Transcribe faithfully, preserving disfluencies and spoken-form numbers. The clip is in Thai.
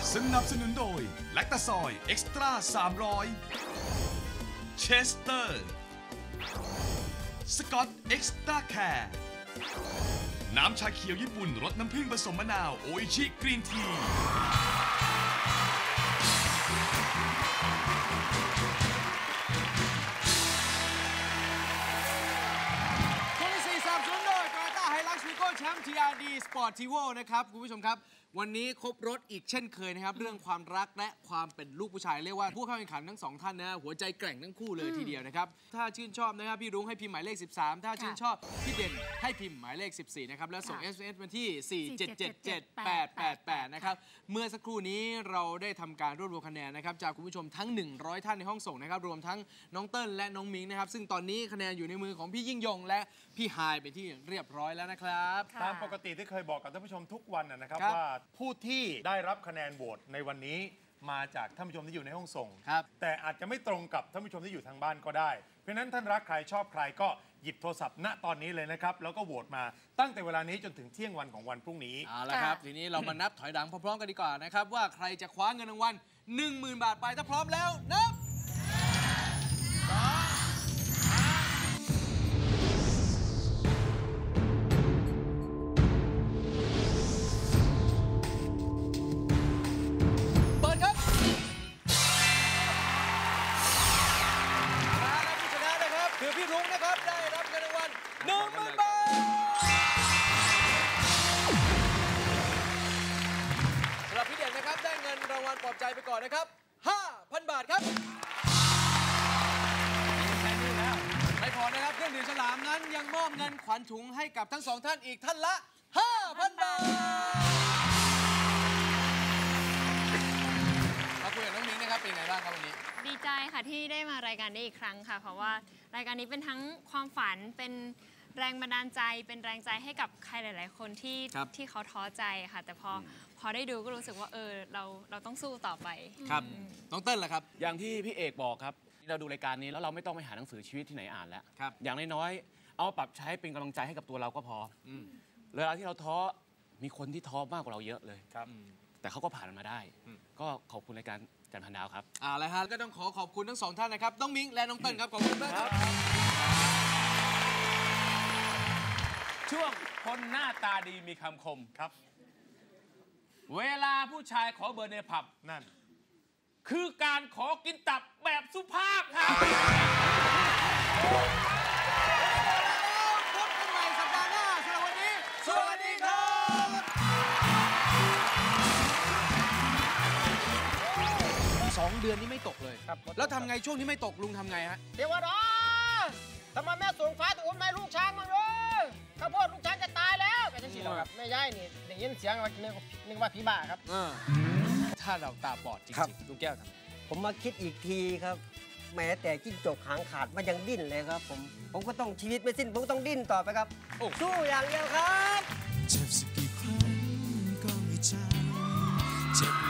สนับสนุนโดยแลคตาซอยเอ็กซ์ตร้าสามร้อยเชสเตอร์สกอตเอ็กซ์ตร้าแคร์น้ำชาเขียวญี่ปุ่นรสน้ำผึ้งผสมมะนาวโออิชิกรีนทีแชมป์ ที อาร์ ดี Sportivo นะครับคุณผู้ชมครับวันนี้ครบรถอีกเช่นเคยนะครับเรื่องความรักและความเป็นลูกผู้ชายเรียกว่าผู้เข้าแข่งขันทั้งสองท่านนะหัวใจแกร่งทั้งคู่เลยทีเดียวนะครับถ้าชื่นชอบนะครับพี่รุ้งให้พิมพ์หมายเลขสิบสามถ้าชื่นชอบพี่เด่นให้พิมพ์หมายเลขสิบสี่นะครับแล้วส่ง เอส เอ็ม เอส มาที่สี่ เจ็ด เจ็ด เจ็ด แปด แปด แปดนะครับเมื่อสักครู่นี้เราได้ทำการรวบรวมคะแนนนะครับจากคุณผู้ชมทั้งหนึ่งร้อยท่านในห้องส่งนะครับรวมทั้งน้องเติ้ลและน้องมิงนะครับซึ่งตอนนี้คะแนนอยู่ในมือของพี่ยิ่งยงและพี่ไฮายเป็นที่เรียบร้อยแล้วนะครับตามปกติที่เคยบอกกับท่านผู้ชมทุกวันนะครับว่าผู้ที่ได้รับคะแนนโหวตในวันนี้มาจากท่านผู้ชมที่อยู่ในห้องส่งแต่อาจจะไม่ตรงกับท่านผู้ชมที่อยู่ทางบ้านก็ได้เพราะฉะนั้นท่านรักใครชอบใครก็หยิบโทรศัพท์ณตอนนี้เลยนะครับแล้วก็โหวตมาตั้งแต่เวลานี้จนถึงเที่ยงวันของวันพรุ่งนี้เอาละครับทีนี้เรามานับถอยหลังพร้อมๆกันดีกว่านะครับว่าใครจะคว้าเงินรางวัล หนึ่งหมื่น บาทไปถ้าพร้อมแล้วนับคือพี่รุ้งนะครับได้รับเงินรางวัล หนึ่งหมื่น บาทสำหรับพี่เด่นนะครับได้เงินรางวัลปลอบใจไปก่อนนะครับ ห้าพัน บาทครับไม่พอนะครับเครื่องดื่มฉลามนั้นยังมอบเงินขวัญถุงให้กับทั้งสองท่านอีกท่านละ ห้าพัน บาทมาคุยกับน้องมิ้งนะครับเป็นไงบ้างครับวันนี้ดีใจค่ะที่ได้มารายการนี้อีกครั้งค่ะเพราะว่ารายการนี้เป็นทั้งความฝันเป็นแรงบันดาลใจเป็นแรงใจให้กับใครหลายๆคนที่ที่เขาท้อใจค่ะแต่พอพอได้ดูก็รู้สึกว่าเออเราเราต้องสู้ต่อไปครับน้องเติ้ลล่ะครับอย่างที่พี่เอกบอกครับเราดูรายการนี้แล้วเราไม่ต้องไปหาหนังสือชีวิตที่ไหนอ่านแล้วอย่างน้อยๆเอาปรับใช้เป็นกำลังใจให้กับตัวเราก็พอเวลาที่เราท้อมีคนที่ท้อมากกว่าเราเยอะเลยแต่เขาก็ผ่านมันมาได้ก็ขอบคุณรายการจันทร์พันดาวครับอ่าแล้วฮะก็ต้องขอขอบคุณทั้งสองท่านนะครับน้องมิ้งและน้องเติ้ลครับขอบคุณมากครับช่วงคนหน้าตาดีมีคำคมครับเวลาผู้ชายขอเบอร์ในผับนั่นคือการขอกินตับแบบสุภาพครับพบกันใหม่สัปดาห์หน้าสำหรับวันนี้สวัสดีครับสองเดือนนี้ไม่ตกเลยแล้วทำไงช่วงนี้ไม่ตกลุงทำไงฮะเทวดาทำไมแม่สูงฟ้าถึงอุ้มแม่ลูกช้างมาเลยข้าวโพดลูกช้างจะตายแล้วกันจังสิครับแม่ย่ายนี่ได้ยินเสียงว่านึกว่าผีบ้าครับถ้าเราตาบอดจริงๆลุงแก้วครับผมมาคิดอีกทีครับแม้แต่จิ้งจกหางขาดมันยังดิ้นเลยครับผมผมก็ต้องชีวิตไม่สิ้นผมต้องดิ้นต่อไปครับสู้อย่างเดียวครับเจ็บสักกี่ครั้งก็ไม่จำเจ็บ